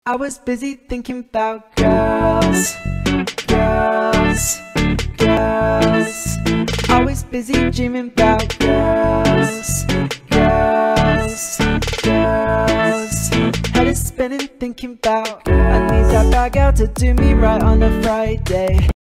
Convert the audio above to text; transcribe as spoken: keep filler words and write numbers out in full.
I was busy thinking about girls, girls, girls. Always busy dreaming about girls, girls, girls. Head is spinning thinking about I need that bad girl to do me right on a Friday.